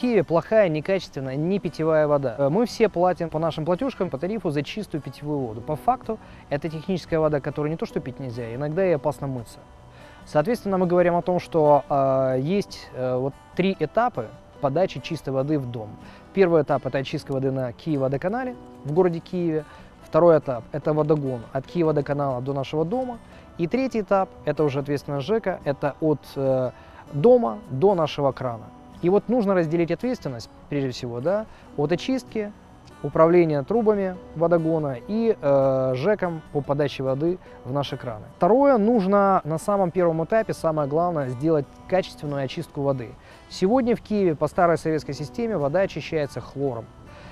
Киеве плохая, некачественная, не питьевая вода. Мы все платим по нашим платежкам, по тарифу за чистую питьевую воду. По факту это техническая вода, которую не то что пить нельзя, иногда и опасно мыться. Соответственно, мы говорим о том, что есть вот 3 этапа подачи чистой воды в дом. Первый этап – это очистка воды на Киевводоканале в городе Киеве. Второй этап – это водогон от Киевводоканала до нашего дома. И третий этап – это уже ответственность ЖЭКа, это от дома до нашего крана. И вот нужно разделить ответственность, прежде всего, да, от очистки, управления трубами водогона и ЖЭКом по подаче воды в наши краны. Второе, нужно на самом первом этапе, самое главное, сделать качественную очистку воды. Сегодня в Киеве по старой советской системе вода очищается хлором.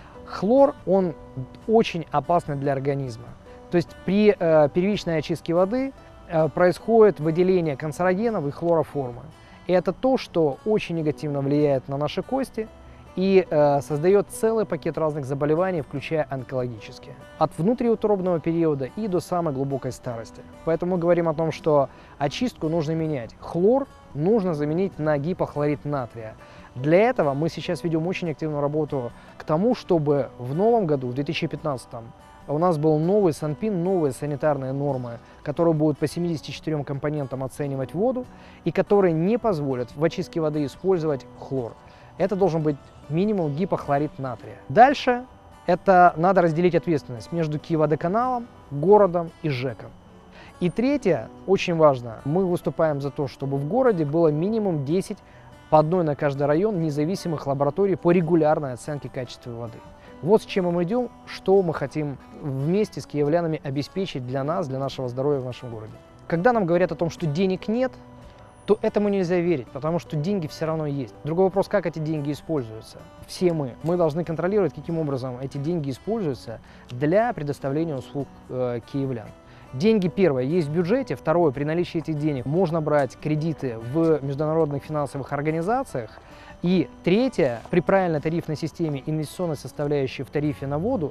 Хлор, он очень опасный для организма. То есть при первичной очистке воды происходит выделение канцерогенов и хлороформы. И это то, что очень негативно влияет на наши кости и создает целый пакет разных заболеваний, включая онкологические. От внутриутробного периода и до самой глубокой старости. Поэтому мы говорим о том, что очистку нужно менять. Хлор нужно заменить на гипохлорид натрия. Для этого мы сейчас ведем очень активную работу к тому, чтобы в новом году, в 2015, у нас был новый СанПин, новые санитарные нормы, которые будут по 74 компонентам оценивать воду и которые не позволят в очистке воды использовать хлор. Это должен быть минимум гипохлорид натрия. Дальше это надо разделить ответственность между Киевводоканалом, городом и ЖЭКом. И третье, очень важно, мы выступаем за то, чтобы в городе было минимум 10 по одной на каждый район независимых лабораторий по регулярной оценке качества воды. Вот с чем мы идем, что мы хотим вместе с киевлянами обеспечить для нас, для нашего здоровья в нашем городе. Когда нам говорят о том, что денег нет, то этому нельзя верить, потому что деньги все равно есть. Другой вопрос, как эти деньги используются. Все мы должны контролировать, каким образом эти деньги используются для предоставления услуг киевлян. Деньги, первое, есть в бюджете. Второе, при наличии этих денег можно брать кредиты в международных финансовых организациях. И третье, при правильной тарифной системе инвестиционной составляющей в тарифе на воду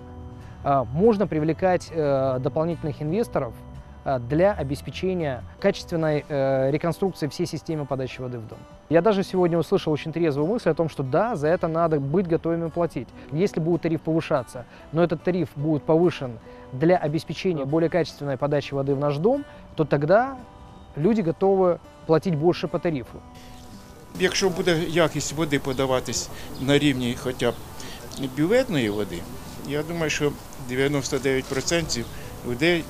можно привлекать дополнительных инвесторов для обеспечения качественной реконструкции всей системы подачи воды в дом. Я даже сегодня услышал очень трезвую мысль о том, что да, за это надо быть готовыми платить. Если будет тариф повышаться, но этот тариф будет повышен для обеспечения более качественной подачи воды в наш дом, то тогда люди готовы платить больше по тарифу. Якщо буде якість води подаватись на рівні хоча б бюветної води, я думаю, що 99% людей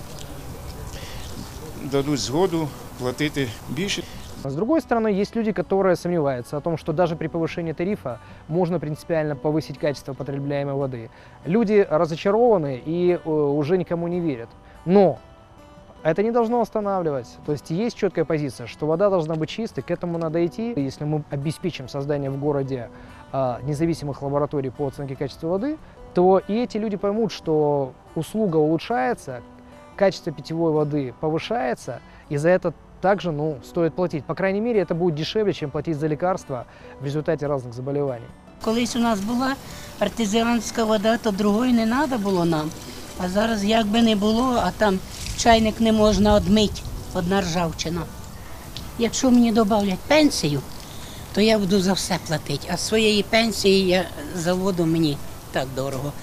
дадут згоду платить больше. С другой стороны, есть люди, которые сомневаются о том, что даже при повышении тарифа можно принципиально повысить качество потребляемой воды. Люди разочарованы и уже никому не верят. Но это не должно останавливать. То есть четкая позиция, что вода должна быть чистой, к этому надо идти. Если мы обеспечим создание в городе независимых лабораторий по оценке качества воды, то и эти люди поймут, что услуга улучшается, качество питьевой воды повышается, и за это также стоит платить. По крайней мере, это будет дешевле, чем платить за лекарства в результате разных заболеваний. Колись у нас була артезіанська вода, то другої не треба було нам. А зараз як би не було, а там чайник не можна одмити, одна ржавчина. Якщо мені додавлять пенсію, то я буду за все платити. А з своєї пенсії я за воду мені так дорого.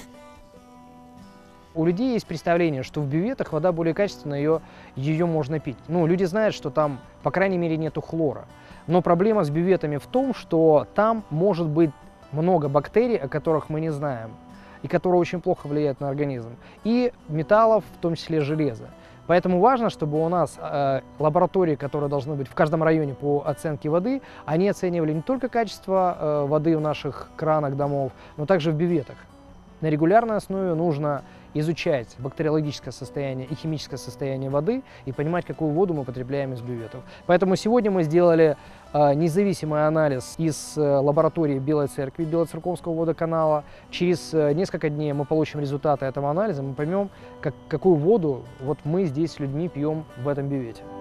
У людей есть представление, что в бюветах вода более качественная, ее можно пить. Люди знают, что там, по крайней мере, нету хлора. Но проблема с бюветами в том, что там может быть много бактерий, о которых мы не знаем, и которые очень плохо влияют на организм, и металлов, в том числе железа. Поэтому важно, чтобы у нас лаборатории, которые должны быть в каждом районе по оценке воды, они оценивали не только качество воды в наших кранах домов, но также в бюветах. На регулярной основе нужно изучать бактериологическое состояние и химическое состояние воды и понимать, какую воду мы потребляем из бюветов. Поэтому сегодня мы сделали независимый анализ из лаборатории Белой Церкви, Белоцерковского водоканала. Через несколько дней мы получим результаты этого анализа, мы поймем, какую воду мы здесь с людьми пьем в этом бювете.